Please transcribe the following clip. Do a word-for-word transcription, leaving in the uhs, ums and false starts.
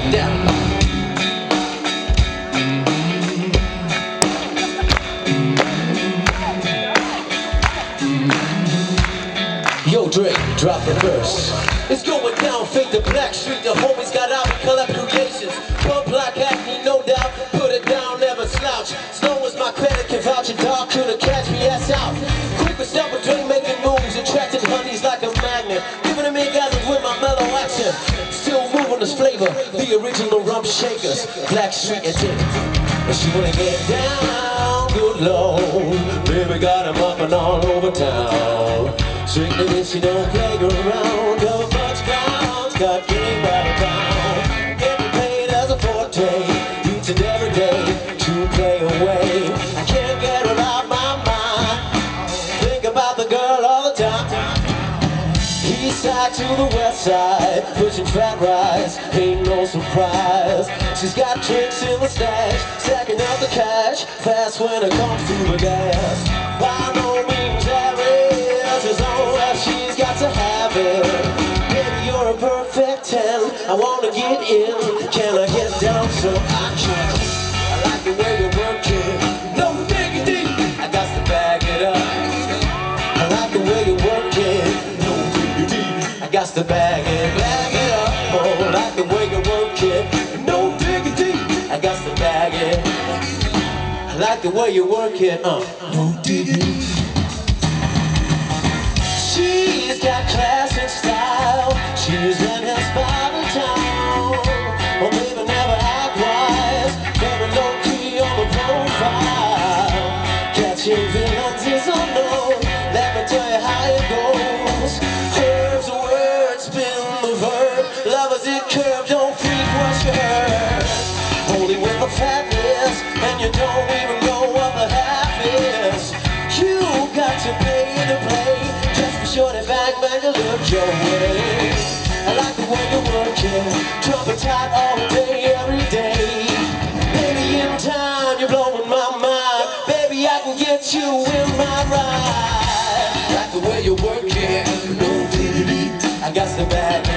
down. Yo, Dre, drop the verse. It's going down, fade to Black Street. The homies got out and collect creations. Pump like acne, no doubt. Put it down, never slouch. Snow was my credit, can vouch. A dog couldn't catch me, ass out. Quick with stop with Dre making moves. Attracting honeys like a magnet. Giving them orgasms with my mellow accent. Still moving this flavor. The original rump shakers. Black Street and Dick. But she wanna get down, good Lord. Baby got him up and all over town. Strictly this, she don't play around. Her much ground, got game by the pound. Getting paid as a forte, each and every day to play away. I can't get her out my mind. Think about the girl all the time. East side to the west side, pushing fat rides, ain't no surprise. She's got tricks in the stash, stacking up the cash, fast when it comes to the gas. By no means average, as long as she's got to have it. Baby, you're a perfect ten, I wanna get in. Can I get down so I can? I like the way you work it, no diggity, I got to bag it up. I like the way you work it, I got to bag it, bag it up. Oh, like the way you work it, no diggity. I got to bag it. I like the way you work it, uh, no diggity. She's got class and style. She's been held by the town. Oh, baby, never act wise. Very low key on the profile. Catching villains is unknown. Let me tell you how it goes. Curves the word, spin the verb. Lovers it curve, don't freak what you heard. Only with the fatness, and you don't even know what the half is. You got to pay to play. Just be sure to bang bang to look your way. I like the way you work it, trumpet tight all day, every day. Baby, in time, you're blowing my mind. Baby, I can get you in my ride. Like the way you work it, no diggity, I got the bag.